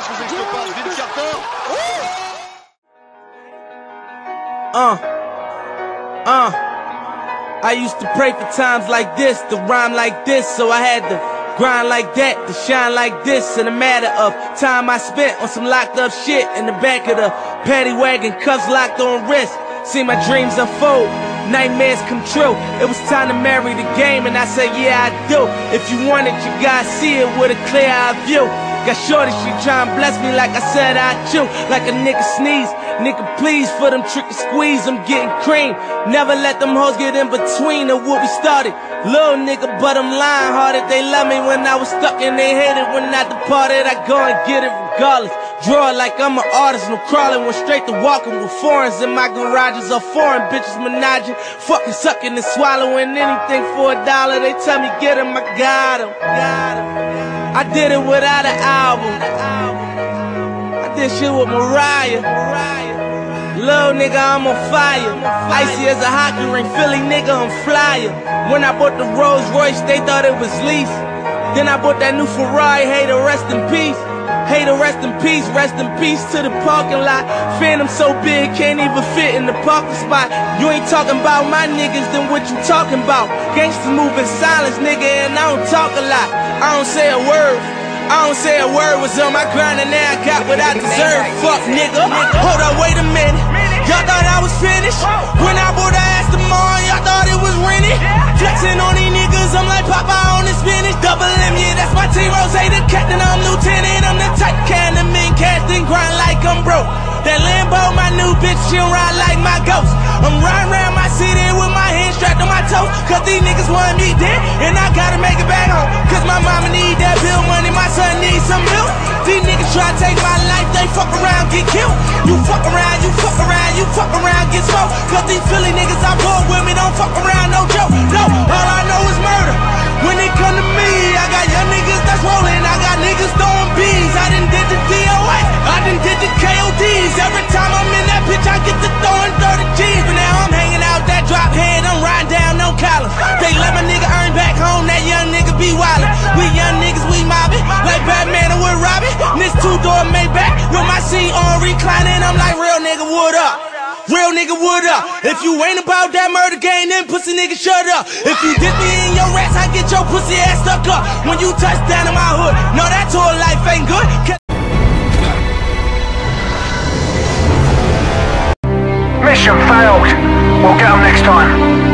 qu'est-ce que c'est que je te passe, Vince Carter? I used to pray for times like this, to rhyme like this, so I had to grind like that, to shine like this. In a matter of time I spent on some locked up shit in the back of the paddy wagon, cuffs locked on wrist. See my dreams unfold, nightmares come true. It was time to marry the game, and I said, yeah, I do. If you want it, you gotta see it with a clear eye view. Got shorty, she tryin' bless me like I said I chew. Like a nigga sneeze, nigga please for them tricky squeeze, I'm getting cream. Never let them hoes get in between of what we started. Little nigga, but I'm lying hearted. They love me when I was stuck and they hated when I departed. I go and get it regardless. Draw it like I'm an artist, no crawling, went straight to walking with foreigns in my garages. All foreign bitches menaging, fucking sucking and swallowing anything for $1. They tell me get him, I got him. I did it without an album. I did shit with Mariah. Little nigga, I'm on fire. Icy as a hockey ring, Philly nigga, I'm flyer. When I bought the Rolls Royce, they thought it was lease. Then I bought that new Ferrari, hey, to rest in peace. Hey, to rest in peace to the parking lot. Phantom so big, can't even fit in the parking spot. You ain't talking about my niggas, then what you talking about? Gangsters move in silence, nigga, and I don't talk a lot. I don't say a word, was on my grind and now I got what I deserve. Fuck nigga, hold up, wait a minute. Y'all thought I was finished? When I bought the Aston Martin, y'all thought it was rented? Flexing on these niggas, I'm like Popeye on the spinach. Double M, yeah, that's my team. Rose, the captain, I'm lieutenant. I'm the type can the men cast and grind like I'm broke. That Lambo, my new bitch, she'll ride like my ghost. I'm riding around my city with my hands strapped on my toes. Cause these niggas want me dead, and I gotta make it back home. Cause my mama need that bill money, my son needs some milk. These niggas try to take my life, they fuck around, get killed. You fuck around, you fuck around, you fuck around, get smoked. Cause these Philly niggas I bought with me don't fuck around, no joke. No, all I know is murder. When it come to me, I got young niggas that's rolling, I got niggas throwing bees. I done did the DOS, I done did the KODs. Every time I'm in that bitch, I get to throwing 30 G's. But now I'm hanging out that drop head, I'm riding down no collar. They let my nigga earn back home, that young nigga be wildin'. We young niggas, we mobbing, like Batman and with Robin. This two-door Maybach, with my seat on reclining, I'm like, real nigga, what up? Real nigga, what up? If you ain't about that murder game, then pussy nigga, shut up. If you dip me in your rats, I get your pussy ass stuck up. When you touch down in my hood, no, that tour life ain't good. Mission failed. We'll get them next time.